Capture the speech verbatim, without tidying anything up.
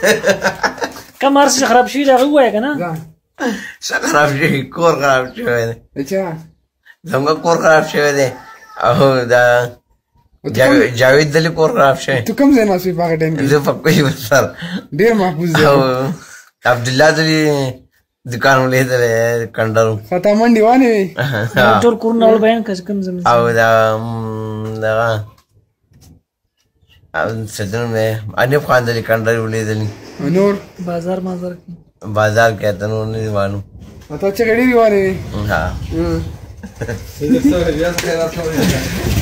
کوم هر څه خراب شوي دي هغه ووایه که نه څه خراب شوي کور خراب شوی دی د چا زموږ کور خراب شوی دی او دا جاوید دلی کور خراب شوی تو کوم ځای ناست وې په هغه ټایم کې زه په کوی سر ډېر محفوظ دی او عبدالله دلی دکان ولیدلی کنډر خطا منډې وانې وې ټول کورونه ول بیان کړه چې کوم زمین او دا دغه څه د نوم دی انیب خان دلی کنډر ولیدلی نور بازار مازار کې بازار کې ته نور نه دي معلوم تا چې ډېرې وانې وې ها